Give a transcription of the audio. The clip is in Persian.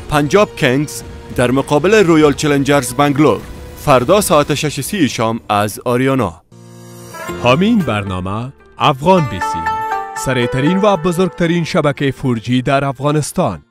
پنجاب کینگز در مقابل رویال چلنجرز بنگلور فردا ساعت 6:30 شام از آریانا. همین برنامه افغان بیسی، سریعترین و بزرگترین شبکه 4G در افغانستان.